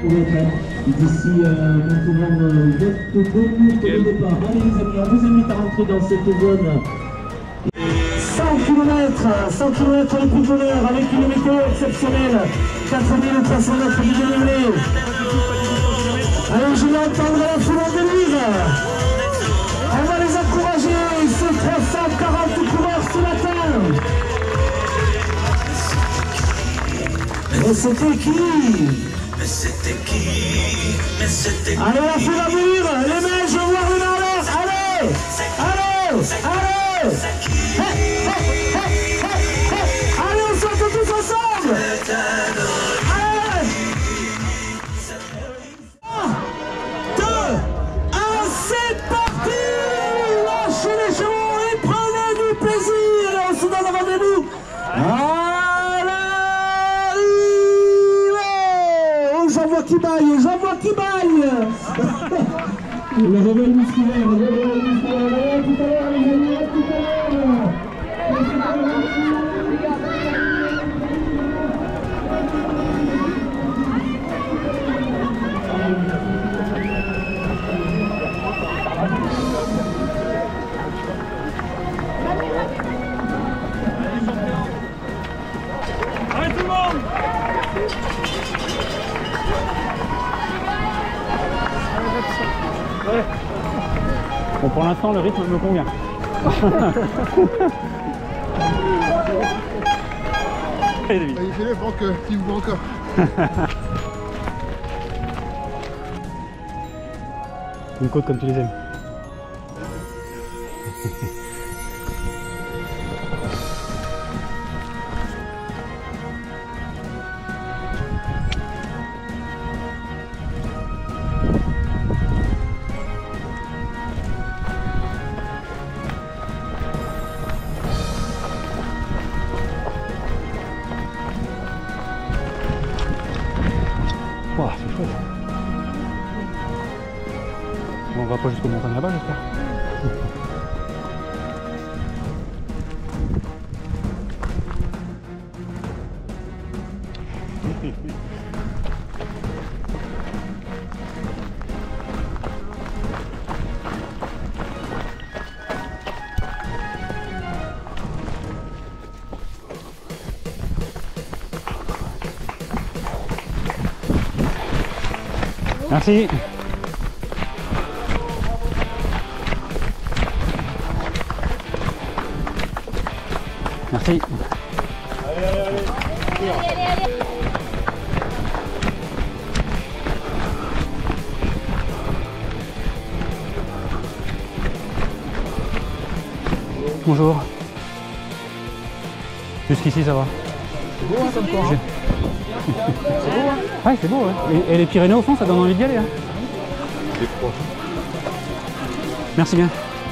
pour le train. D'ici maintenant 22 minutes de départ. Allez les amis, on vous invite à rentrer dans cette zone. 100 km les plus d'honneur avec une météo exceptionnelle. 4300 mètres de dénivelé. Allez, je vais entendre la foule en délire. On va les encourager, ces 340 coureurs ce matin. Mais c'était qui? Allez, la foule à venir. Les mains, je veux voir les mains en l'air. Allez, allez, allez. Hey, hey, hey, hey, hey. Allez, on saute tous ensemble. Allez. 2, 1, c'est parti. Lâchez les chevaux et prenez du plaisir. Et on se donne rendez-vous. J'en vois qui baille. Le réveil musculaire, tout à l'heure, les amis, tout à l'heure. Allez tout le monde! Ouais. Bon, pour l'instant, le rythme me convient. Allez, David. Allez, fais-le, Franck, s'il vous plaît encore. Une côte comme tu les aimes. Wow, c'est chouette. Bon, on va pas jusqu'aux montagnes là-bas, j'espère. Merci. Merci. Allez. Bonjour. Jusqu'ici ça va. C'est beau, hein, comme quoi. C'est beau, hein. Ouais, c'est beau, ouais. Et les Pyrénées au fond, ça donne envie d'y aller. Hein. C'est froid. Merci bien.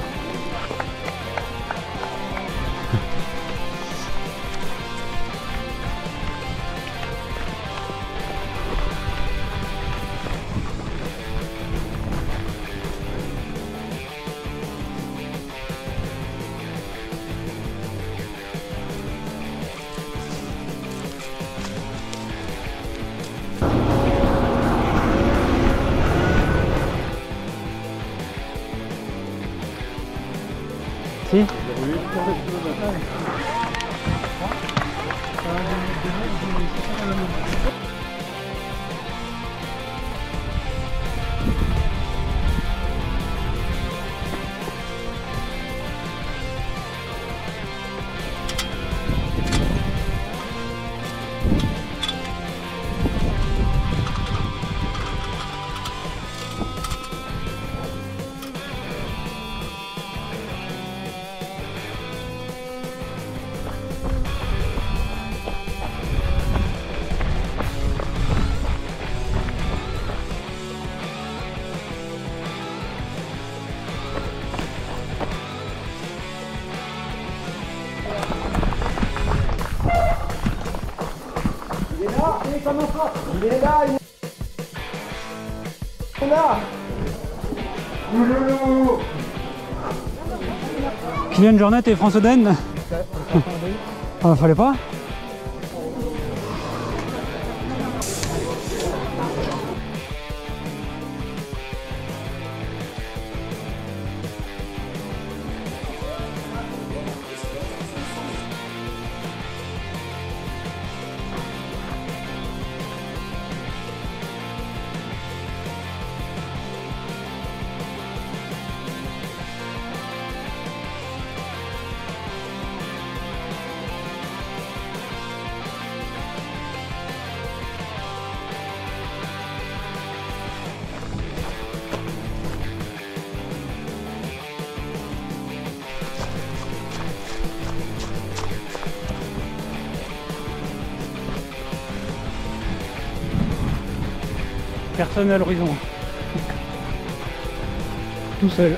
Si. Il est là. Kylian Jornet et François Den. Ah, fallait pas. Personne à l'horizon. Tout seul.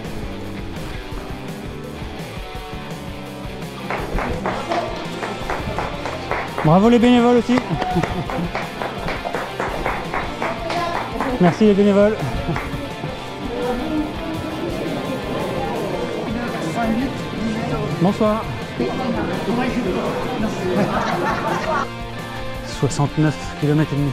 Bravo les bénévoles aussi. Merci les bénévoles. Bonsoir. 69 km et demi.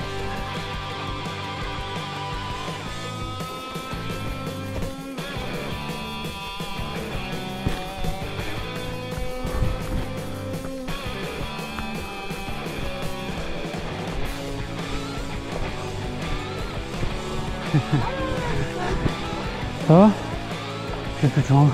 Ça va? J'ai plus de jambes.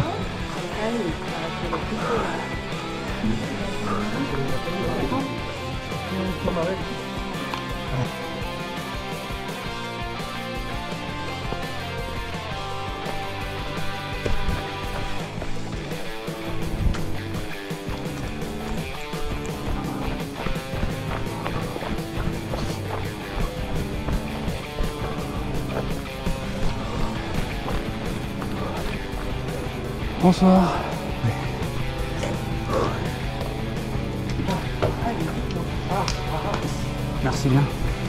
Bonsoir. Merci bien.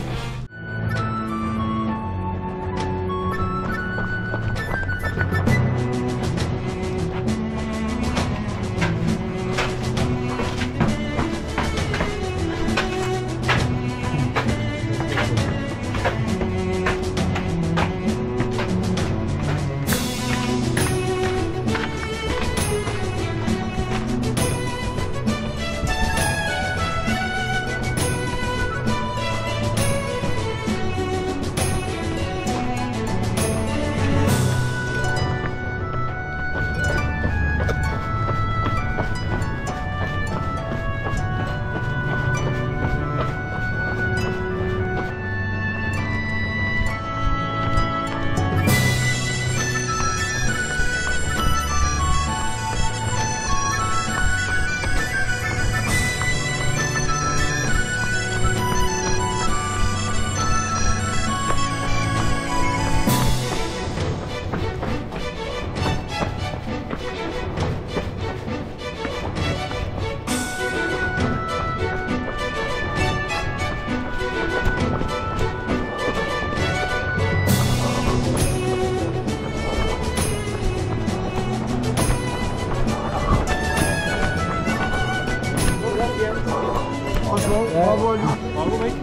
Bravo à lui. Bravo mec.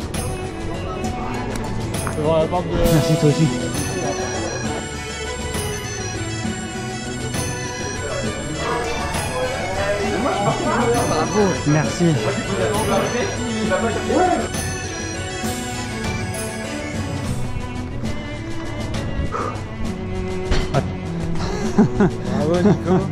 Devant la porte de... Merci toi aussi. Merci. Bravo Nico.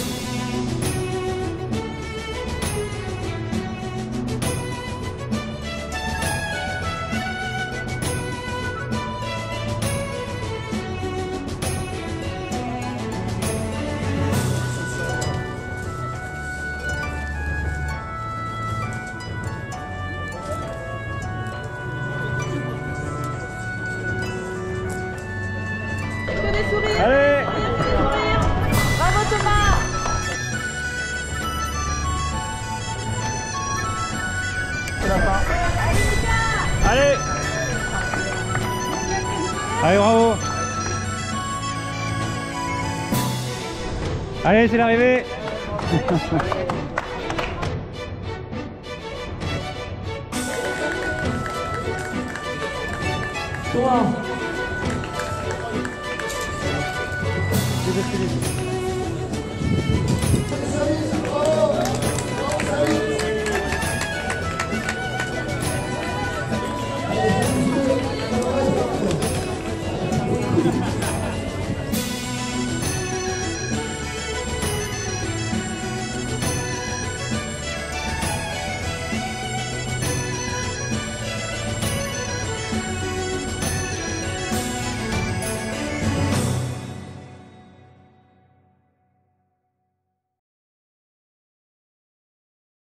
Allez! Bravo Thomas! Allez! Allez, bravo! Allez, c'est l'arrivée!